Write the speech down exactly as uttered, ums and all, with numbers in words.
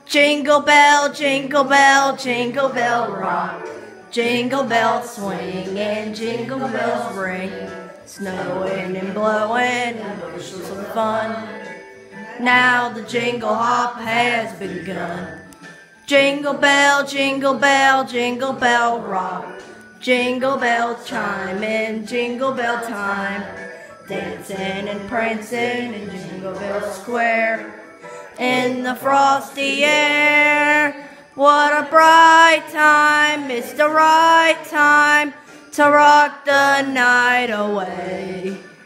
Jingle bell, jingle bell, jingle bell rock. Jingle bells swing and jingle bells ring. Snowing and blowing and bushels of fun. Now the jingle hop has begun. Jingle bell, jingle bell, jingle bell rock. Jingle bells chime in jingle bell time. Dancing and prancing in Jingle Bell Square. In the frosty air, what a bright time, it's the right time to rock the night away.